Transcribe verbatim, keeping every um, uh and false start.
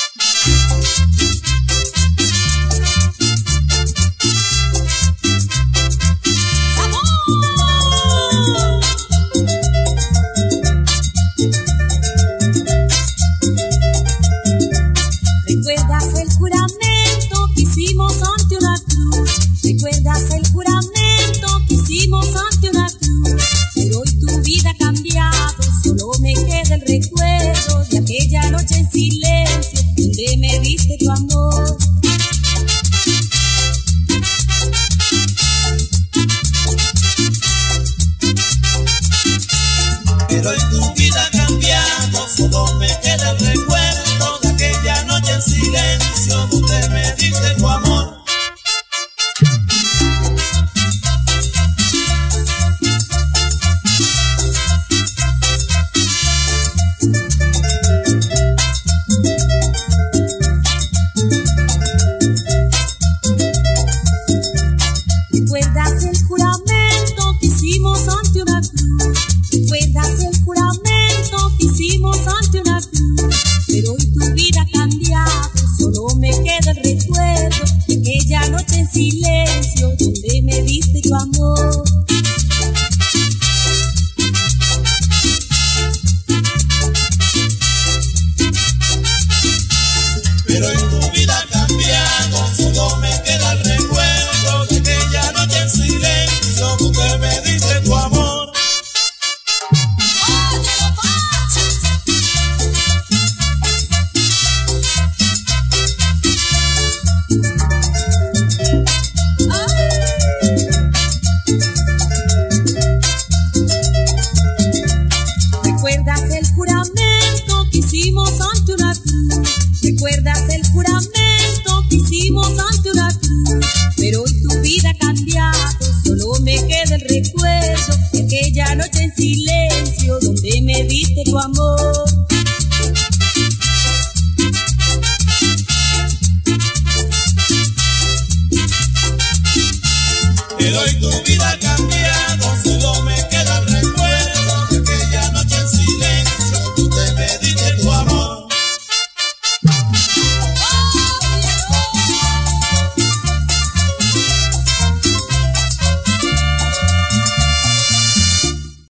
¿Recuerdas el juramento que hicimos ante una cruz? ¿Recuerdas el juramento que hicimos ante una cruz? Pero hoy tu vida ha cambiado, solo me queda el recuerdo de aquella noche en silencio donde me diste tu amor. Pero hoy tu vida ha cambiado, solo me queda el recuerdo de aquella noche en silencio donde me diste tu amor. ¿Recuerdas el juramento que hicimos ante una cruz? ¿Recuerdas el juramento que hicimos ante una cruz? Pero hoy tu vida ha cambiado, solo me queda el recuerdo de aquella noche en silencio donde me diste tu amor. Pero hoy tu vida ha cambiado, solo me queda el recuerdo de aquella noche en silencio donde me diste tu amor. ¿Recuerdas el juramento que hicimos ante una cruz? ¿Recuerdas el juramento que hicimos ante una cruz? Pero hoy tu vida ha cambiado, solo me queda el recuerdo